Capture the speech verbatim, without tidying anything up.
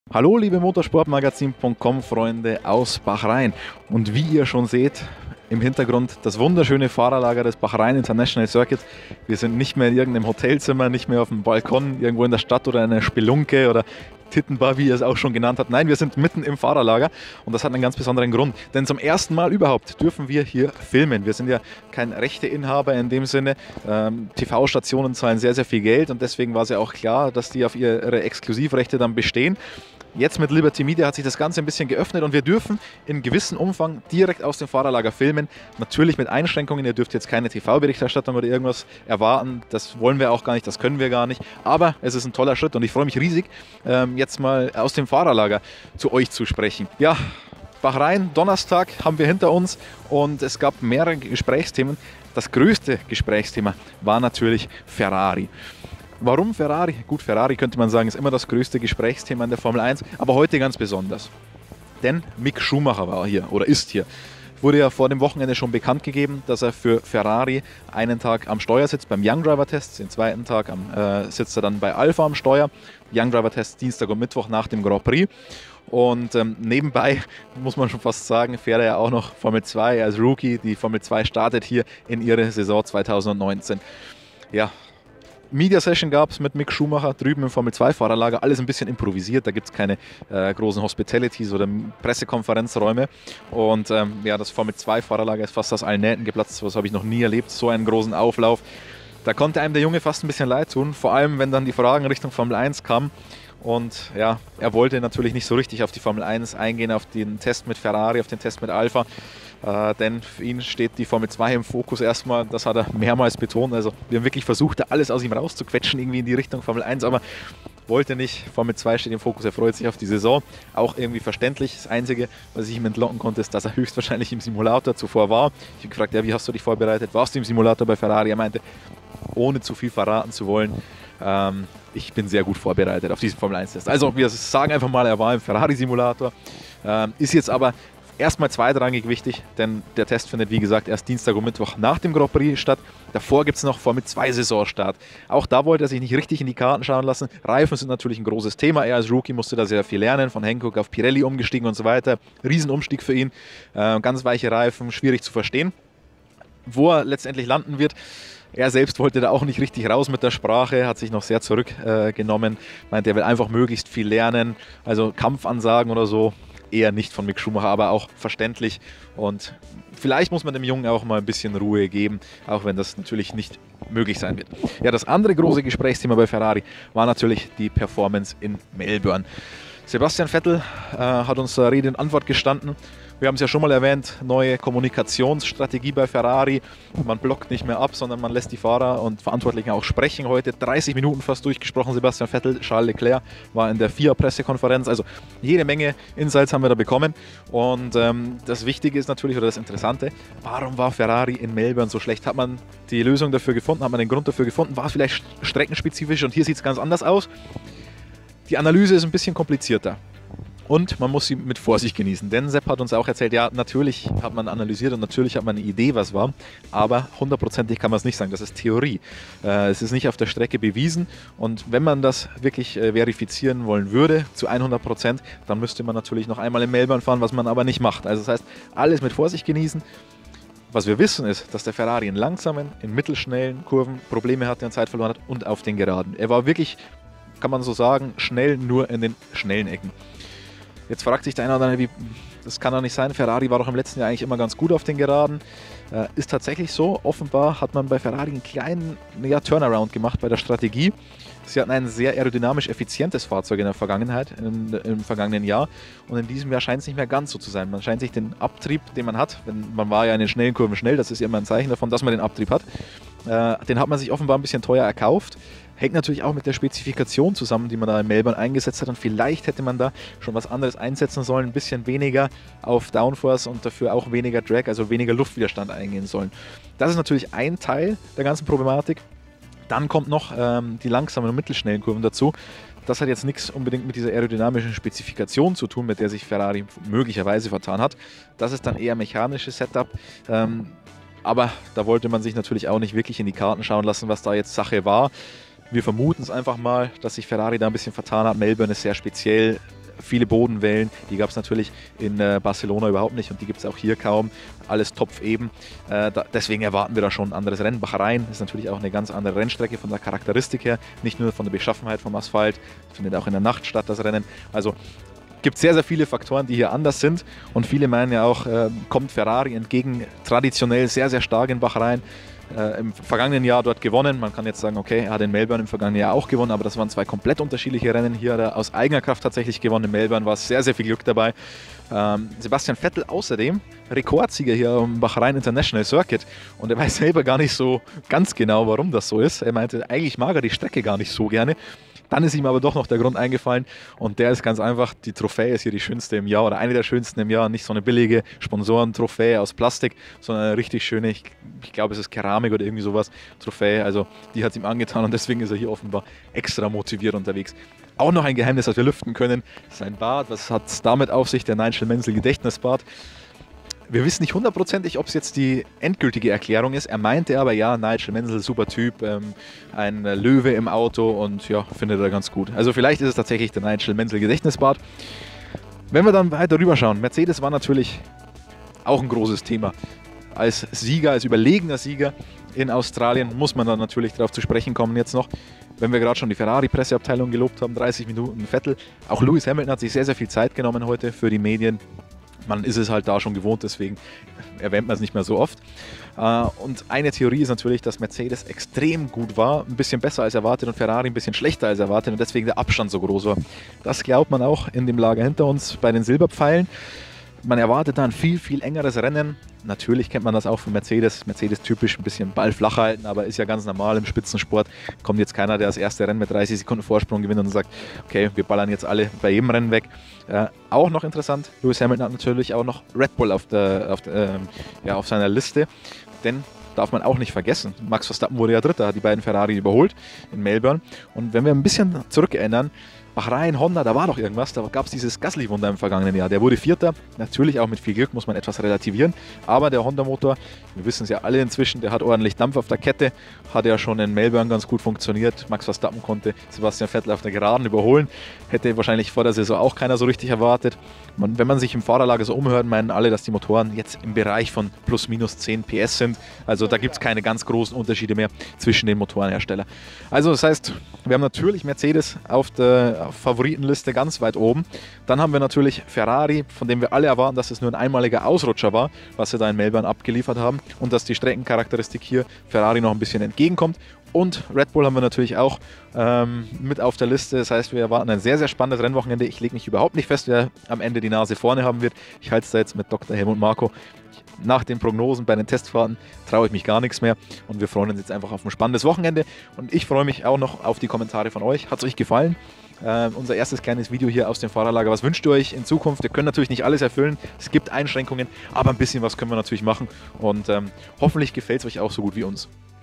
Hallo liebe motorsportmagazin punkt com Freunde aus Bahrain, und wie ihr schon seht, im Hintergrund das wunderschöne Fahrerlager des Bahrain International Circuit. Wir sind nicht mehr in irgendeinem Hotelzimmer, nicht mehr auf dem Balkon irgendwo in der Stadt oder in einer Spelunke oder Tittenbar, wie ihr es auch schon genannt habt. Nein, wir sind mitten im Fahrerlager, und das hat einen ganz besonderen Grund. Denn zum ersten Mal überhaupt dürfen wir hier filmen. Wir sind ja kein Rechteinhaber in dem Sinne. Ähm, T V-Stationen zahlen sehr, sehr viel Geld, und deswegen war es ja auch klar, dass die auf ihre Exklusivrechte dann bestehen. Jetzt mit Liberty Media hat sich das Ganze ein bisschen geöffnet, und wir dürfen in gewissem Umfang direkt aus dem Fahrerlager filmen. Natürlich mit Einschränkungen, ihr dürft jetzt keine T V-Berichterstattung oder irgendwas erwarten. Das wollen wir auch gar nicht, das können wir gar nicht. Aber es ist ein toller Schritt, und ich freue mich riesig, jetzt mal aus dem Fahrerlager zu euch zu sprechen. Ja, Bahrain, Donnerstag haben wir hinter uns, und es gab mehrere Gesprächsthemen. Das größte Gesprächsthema war natürlich Ferrari. Warum Ferrari? Gut, Ferrari könnte man sagen, ist immer das größte Gesprächsthema in der Formel eins, aber heute ganz besonders. Denn Mick Schumacher war hier oder ist hier. Wurde ja vor dem Wochenende schon bekannt gegeben, dass er für Ferrari einen Tag am Steuer sitzt beim Young Driver Test, den zweiten Tag am, äh, sitzt er dann bei Alpha am Steuer. Young Driver Test Dienstag und Mittwoch nach dem Grand Prix. Und ähm, nebenbei muss man schon fast sagen, fährt er ja auch noch Formel zwei als Rookie. Die Formel zwei startet hier in ihre Saison zweitausendneunzehn. Ja, Media Session gab es mit Mick Schumacher drüben im Formel zwei Fahrerlager, alles ein bisschen improvisiert, da gibt es keine äh, großen Hospitalities oder Pressekonferenzräume, und ähm, ja, das Formel zwei Fahrerlager ist fast aus allen Nähten geplatzt, das habe ich noch nie erlebt, so einen großen Auflauf. Da konnte einem der Junge fast ein bisschen leid tun, vor allem wenn dann die Fragen Richtung Formel eins kamen. Und ja, er wollte natürlich nicht so richtig auf die Formel eins eingehen, auf den Test mit Ferrari, auf den Test mit Alpha. Äh, denn für ihn steht die Formel zwei im Fokus erstmal, das hat er mehrmals betont. Also wir haben wirklich versucht, da alles aus ihm rauszuquetschen, irgendwie in die Richtung Formel eins, aber wollte nicht. Formel zwei steht im Fokus, er freut sich auf die Saison. Auch irgendwie verständlich. Das Einzige, was ich ihm entlocken konnte, ist, dass er höchstwahrscheinlich im Simulator zuvor war. Ich habe gefragt, ja, wie hast du dich vorbereitet? Warst du im Simulator bei Ferrari? Er meinte, ohne zu viel verraten zu wollen, ähm, ich bin sehr gut vorbereitet auf diesen Formel eins Test. Also wir sagen einfach mal, er war im Ferrari-Simulator. Ähm, ist jetzt aber erstmal zweitrangig wichtig, denn der Test findet, wie gesagt, erst Dienstag und Mittwoch nach dem Grand Prix statt. Davor gibt es noch Formel zwei Saisonstart. Auch da wollte er sich nicht richtig in die Karten schauen lassen. Reifen sind natürlich ein großes Thema. Er als Rookie musste da sehr viel lernen, von Hankook auf Pirelli umgestiegen und so weiter. Riesenumstieg für ihn. Äh, ganz weiche Reifen, schwierig zu verstehen. Wo er letztendlich landen wird, er selbst wollte da auch nicht richtig raus mit der Sprache, hat sich noch sehr zurückgenommen, äh, meinte, er will einfach möglichst viel lernen, also Kampfansagen oder so, eher nicht von Mick Schumacher, aber auch verständlich, und vielleicht muss man dem Jungen auch mal ein bisschen Ruhe geben, auch wenn das natürlich nicht möglich sein wird. Ja, das andere große Gesprächsthema bei Ferrari war natürlich die Performance in Melbourne. Sebastian Vettel äh, hat uns da Rede und Antwort gestanden. Wir haben es ja schon mal erwähnt, neue Kommunikationsstrategie bei Ferrari. Man blockt nicht mehr ab, sondern man lässt die Fahrer und Verantwortlichen auch sprechen. Heute dreißig Minuten fast durchgesprochen. Sebastian Vettel, Charles Leclerc war in der F I A-Pressekonferenz. Also jede Menge Insights haben wir da bekommen. Und ähm, das Wichtige ist natürlich, oder das Interessante, warum war Ferrari in Melbourne so schlecht? Hat man die Lösung dafür gefunden? Hat man den Grund dafür gefunden? War es vielleicht streckenspezifisch? Und hier sieht es ganz anders aus. Die Analyse ist ein bisschen komplizierter. Und man muss sie mit Vorsicht genießen, denn Sepp hat uns auch erzählt, ja, natürlich hat man analysiert und natürlich hat man eine Idee, was war, aber hundertprozentig kann man es nicht sagen, das ist Theorie. Äh, es ist nicht auf der Strecke bewiesen, und wenn man das wirklich äh, verifizieren wollen würde, zu hundert Prozent, dann müsste man natürlich noch einmal in Melbourne fahren, was man aber nicht macht. Also das heißt, alles mit Vorsicht genießen. Was wir wissen ist, dass der Ferrari in langsamen, in mittelschnellen Kurven Probleme hatte und Zeit verloren hat, und auf den Geraden. Er war wirklich, kann man so sagen, schnell nur in den schnellen Ecken. Jetzt fragt sich der eine oder andere, wie, das kann doch nicht sein. Ferrari war doch im letzten Jahr eigentlich immer ganz gut auf den Geraden. Äh, ist tatsächlich so. Offenbar hat man bei Ferrari einen kleinen ja, Turnaround gemacht bei der Strategie. Sie hatten ein sehr aerodynamisch effizientes Fahrzeug in der Vergangenheit, in, im vergangenen Jahr. Und in diesem Jahr scheint es nicht mehr ganz so zu sein. Man scheint sich den Abtrieb, den man hat, wenn, man war ja in den schnellen Kurven schnell, das ist immer ein Zeichen davon, dass man den Abtrieb hat. Äh, den hat man sich offenbar ein bisschen teuer erkauft. Hängt natürlich auch mit der Spezifikation zusammen, die man da in Melbourne eingesetzt hat, und vielleicht hätte man da schon was anderes einsetzen sollen, ein bisschen weniger auf Downforce und dafür auch weniger Drag, also weniger Luftwiderstand eingehen sollen. Das ist natürlich ein Teil der ganzen Problematik. Dann kommt noch ähm, die langsamen und mittelschnellen Kurven dazu. Das hat jetzt nichts unbedingt mit dieser aerodynamischen Spezifikation zu tun, mit der sich Ferrari möglicherweise vertan hat. Das ist dann eher mechanisches Setup. Ähm, aber da wollte man sich natürlich auch nicht wirklich in die Karten schauen lassen, was da jetzt Sache war. Wir vermuten es einfach mal, dass sich Ferrari da ein bisschen vertan hat. Melbourne ist sehr speziell. viele Bodenwellen, die gab es natürlich in äh, Barcelona überhaupt nicht und die gibt es auch hier kaum. Alles topfeben. Äh, da, deswegen erwarten wir da schon ein anderes Rennen. Bahrain ist natürlich auch eine ganz andere Rennstrecke von der Charakteristik her, nicht nur von der Beschaffenheit vom Asphalt, findet auch in der Nacht statt, das Rennen. Also gibt sehr, sehr viele Faktoren, die hier anders sind und viele meinen ja auch, äh, kommt Ferrari entgegen, traditionell sehr, sehr stark in Bahrain. Äh, im vergangenen Jahr dort gewonnen. Man kann jetzt sagen, okay, er hat in Melbourne im vergangenen Jahr auch gewonnen, aber das waren zwei komplett unterschiedliche Rennen. Hier hat er aus eigener Kraft tatsächlich gewonnen. In Melbourne war sehr, sehr viel Glück dabei. Ähm, Sebastian Vettel außerdem Rekordsieger hier am Bahrain International Circuit und er weiß selber gar nicht so ganz genau, warum das so ist. Er meinte, eigentlich mag er die Strecke gar nicht so gerne. Dann ist ihm aber doch noch der Grund eingefallen und der ist ganz einfach, die Trophäe ist hier die schönste im Jahr oder eine der schönsten im Jahr. Nicht so eine billige Sponsoren-Trophäe aus Plastik, sondern eine richtig schöne, ich, ich glaube es ist Keramik oder irgendwie sowas, Trophäe. Also die hat es ihm angetan und deswegen ist er hier offenbar extra motiviert unterwegs. Auch noch ein Geheimnis, das wir lüften können, sein Bart. Was hat es damit auf sich, der Nigel Mansell Gedächtnisbart? Wir wissen nicht hundertprozentig, ob es jetzt die endgültige Erklärung ist. Er meinte aber, ja, Nigel Mansell, super Typ, ähm, ein Löwe im Auto und ja, findet er ganz gut. Also vielleicht ist es tatsächlich der Nigel Mansell Gedächtnisbart. Wenn wir dann weiter rüberschauen, Mercedes war natürlich auch ein großes Thema. Als Sieger, als überlegener Sieger in Australien muss man dann natürlich darauf zu sprechen kommen jetzt noch. Wenn wir gerade schon die Ferrari-Presseabteilung gelobt haben, dreißig Minuten Vettel. Auch Lewis Hamilton hat sich sehr, sehr viel Zeit genommen heute für die Medien. Man ist es halt da schon gewohnt, deswegen erwähnt man es nicht mehr so oft. Und eine Theorie ist natürlich, dass Mercedes extrem gut war, ein bisschen besser als erwartet und Ferrari ein bisschen schlechter als erwartet und deswegen der Abstand so groß war. Das glaubt man auch in dem Lager hinter uns bei den Silberpfeilen. Man erwartet da ein viel, viel engeres Rennen. Natürlich kennt man das auch von Mercedes. Mercedes typisch ein bisschen Ball flach halten, aber ist ja ganz normal im Spitzensport. Kommt jetzt keiner, der das erste Rennen mit dreißig Sekunden Vorsprung gewinnt und sagt, okay, wir ballern jetzt alle bei jedem Rennen weg. Äh, auch noch interessant, Lewis Hamilton hat natürlich auch noch Red Bull auf, der, auf, der, äh, ja, auf seiner Liste, denn darf man auch nicht vergessen. Max Verstappen wurde ja Dritter, hat die beiden Ferrari überholt in Melbourne. Und wenn wir ein bisschen zurückerinnern, Bahrain, Honda, da war doch irgendwas, da gab es dieses Gasly-Wunder im vergangenen Jahr. Der wurde Vierter, natürlich auch mit viel Glück, muss man etwas relativieren, aber der Honda-Motor, wir wissen es ja alle inzwischen, der hat ordentlich Dampf auf der Kette, hat ja schon in Melbourne ganz gut funktioniert. Max Verstappen konnte Sebastian Vettel auf der Geraden überholen, hätte wahrscheinlich vor der Saison auch keiner so richtig erwartet. Man, wenn man sich im Fahrerlager so umhört, meinen alle, dass die Motoren jetzt im Bereich von plus minus zehn P S sind, also da gibt es keine ganz großen Unterschiede mehr zwischen den Motorenherstellern. Also das heißt, wir haben natürlich Mercedes auf der Favoritenliste ganz weit oben. Dann haben wir natürlich Ferrari, von dem wir alle erwarten, dass es nur ein einmaliger Ausrutscher war, was sie da in Melbourne abgeliefert haben und dass die Streckencharakteristik hier Ferrari noch ein bisschen entgegenkommt. Und Red Bull haben wir natürlich auch ähm, mit auf der Liste. Das heißt, wir erwarten ein sehr, sehr spannendes Rennwochenende. Ich lege mich überhaupt nicht fest, wer am Ende die Nase vorne haben wird. Ich halte es da jetzt mit Doktor Helmut Marko. Nach den Prognosen bei den Testfahrten traue ich mich gar nichts mehr und wir freuen uns jetzt einfach auf ein spannendes Wochenende und ich freue mich auch noch auf die Kommentare von euch. Hat es euch gefallen? Äh, unser erstes kleines Video hier aus dem Fahrerlager. Was wünscht ihr euch in Zukunft? Wir können natürlich nicht alles erfüllen, es gibt Einschränkungen, aber ein bisschen was können wir natürlich machen und ähm, hoffentlich gefällt es euch auch so gut wie uns.